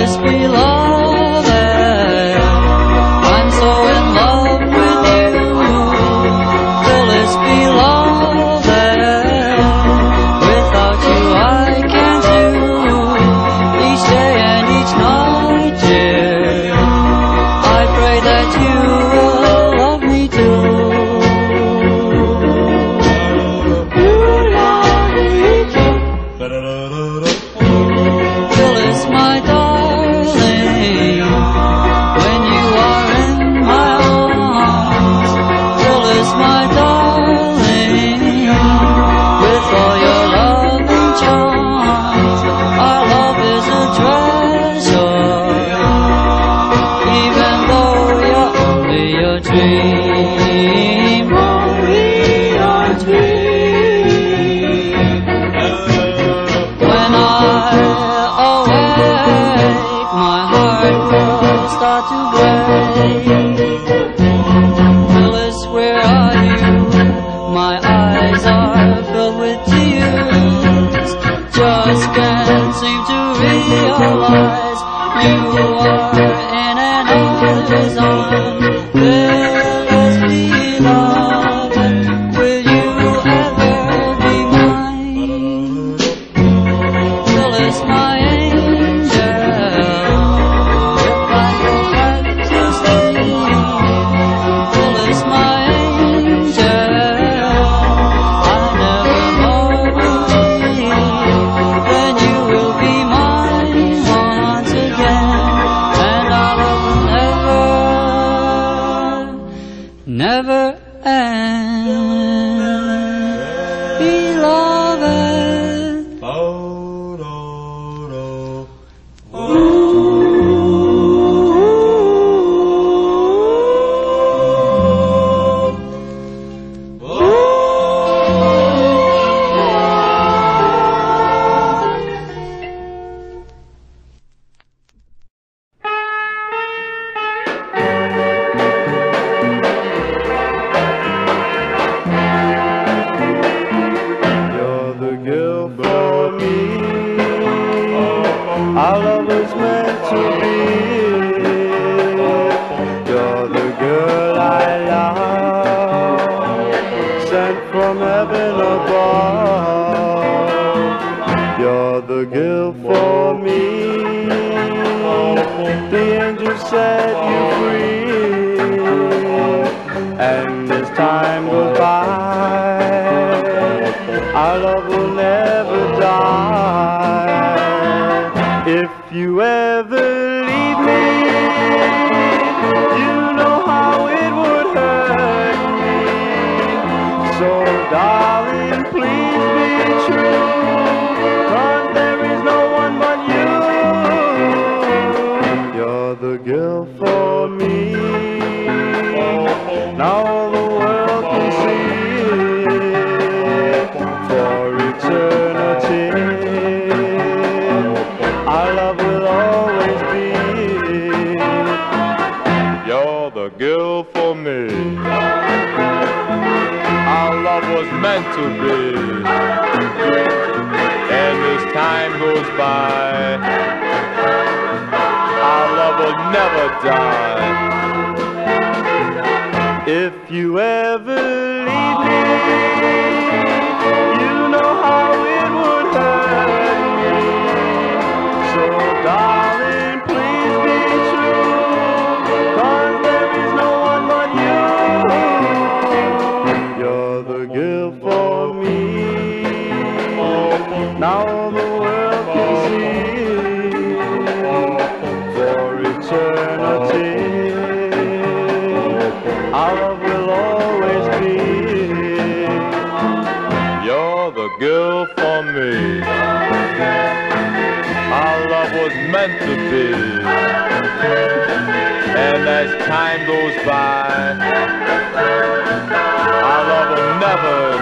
Phyllis, beloved, I'm so in love with you. Phyllis, beloved, without you I can't do each day and each night, dear. I pray that you will love me too. You love me too. Phyllis, my darling, when you are in my arms. Phyllis, my darling, with all your loving charms. Our love is a treasure, even though you're only a dream, only a dream. When I awake, my heart will start to break. Phyllis, where are you? My eyes are filled with tears. Just can't seem to realize you are in another's arms. Phyllis, beloved, will you ever be mine? Phyllis, my angel, if I go back to sleep. Phyllis, my angel, I never more will leave. Then you will be mine once again, and our love will never end. Beloved. You're the girl for me. Our love was meant to be. You're the girl I love, sent from heaven above. You're the girl for me. The angel set you free, and as time goes by, our love will never die. If you ever leave me, you know how it would hurt me. So darling, please be true, 'cause there is no one but you. You're the girl for me. Now all the world can see it for eternity. Our love will always be. You're the girl for me. Our love was meant to be. And as time goes by, our love will never die. If you ever leave me, you know how it would hurt me. So darling, please be true, 'cause there is no one but you. You're the girl for me. Now all the world can see for eternity. Our love will always be. You're the girl for me. Our love was meant to be. And as time goes by, our love will never